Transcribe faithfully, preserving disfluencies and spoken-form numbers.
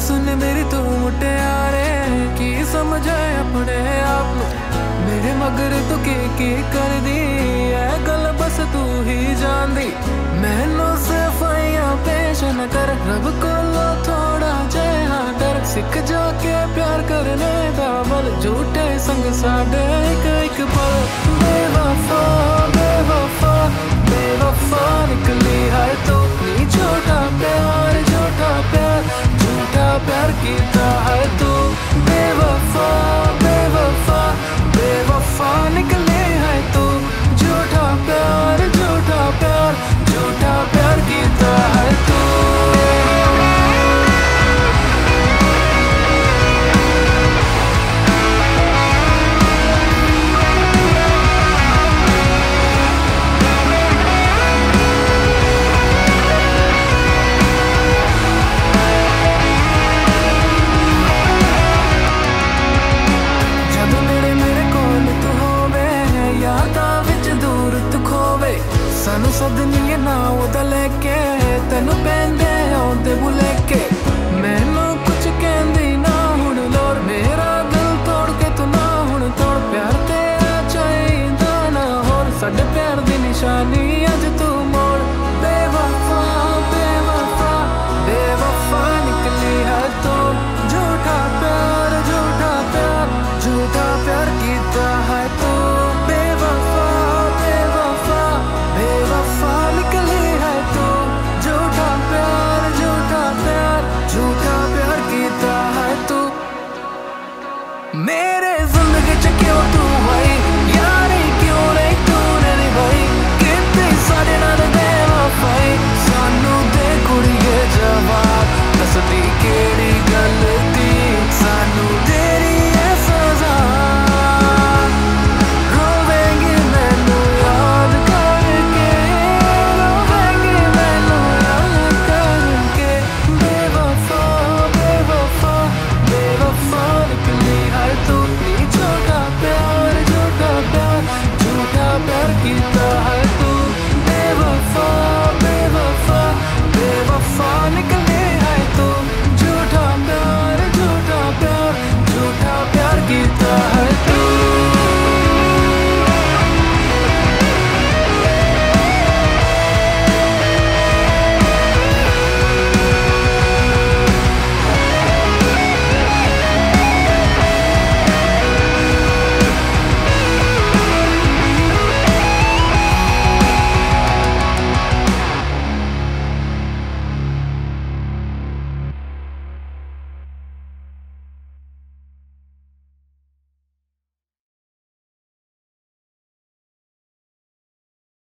सुन मेरी तू मुटियारे की समझे अपने आप नू मेरे मगर तू की की कर दी है गल बस तू ही जान दी मैनू सफाइयां पेश न कर रब को लो थोड़ा जहा डर सिख जाके प्यार करने दा बल झूठे संग साडे एक एक पल बेवफा बेवफा बेवफा निकली है तू नी छोटा प्यार झूठा प्यार झूठा प्यार कीता है तू बेवफा बेवफा बेवफा निकली है तू झूठा प्यार झूठा प्यार झूठा प्यार कीता है तू सानू सदनीए ना उदा लेके तेनू पेंदे आउंदे बुलेके मैनू कुछ कहंदी ना हुण लोर मेरा दिल तोड़ के तू ना हुण तोड़ प्यार तेरा चाहिदा ना होर साडे प्यार दी निशानी अज तू मोड़ बेवफा बेवफा बेवफा निकली है तू झूठा प्यार झूठा प्यार झूठा प्यार कीता है तू बेवफा बेवफा बेवफा निकली है तू झूठा प्यार झूठा प्यार झूठा प्यार कीता है तू मेरे